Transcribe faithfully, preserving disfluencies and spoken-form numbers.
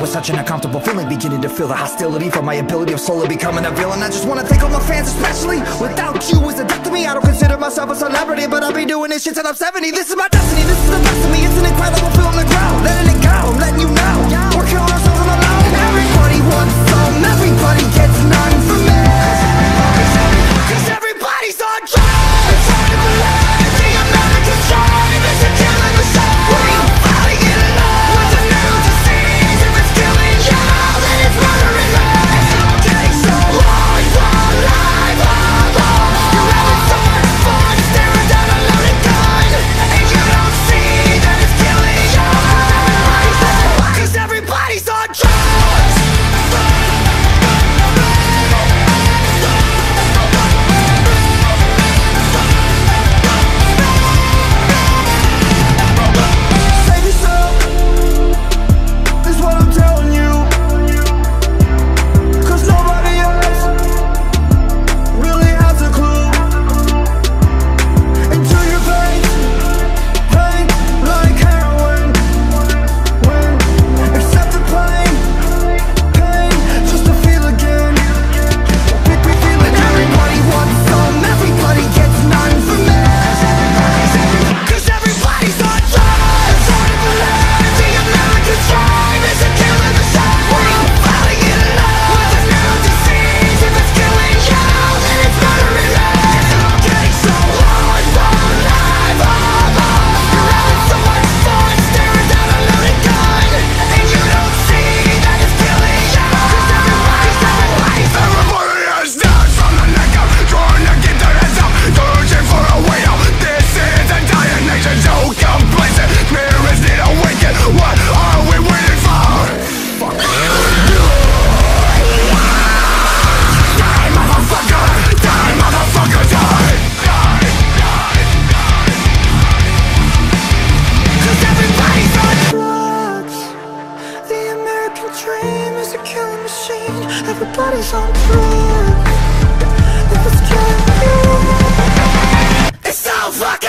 was such an uncomfortable feeling, beginning to feel the hostility from my ability of slowly becoming a villain. I just wanna thank all my fans especially. Without you is a death to me. I don't consider myself a celebrity, but I'll be doing this shit till I'm seventy. This is my destiny, this is the best of me. It's an incredible film to grow. Letting it go, I'm letting you know. We're killing ourselves on the low. Everybody wants some, everybody gets none from me. Cause everybody's on drugs. It's hard to believe the American dream is a killing machine. We're fighting it alone. What's a new disease? If it's killing you, then it's murdering me. It's all getting so long, long life alone. You're having so much fun staring down a loaded gun, and you don't see that it's killing you. Cause everybody's on drugs. Save yourself, is what I'm telling you. Cause nobody else really has a clue. Into your veins, pain like heroin. When accept the pain, pain just to feel again. We, we feel it. Everybody wants some, everybody gets none from me. Cause everybody's on drugs. It's hard to believe the American dream is a killing machine. We're all fighting it alone. What's a new disease? If it's killing you, then it's murdering me. It's all getting so long, long life alone. You're having so much fun staring down a loaded gun, and you don't see that it's killing you. Cause everybody's, everybody's Everybody has doubts from the neck up, trying to get their heads up, searching for a way out. This is a dying nation, so complacent. Spirits need awaken. What are we waiting for? Die, motherfucker! Die, motherfucker! Die! Die! Die! Cause everybody's on drugs. The American dream is a killing machine. Everybody's on drugs. If it's killing you, it's so fucking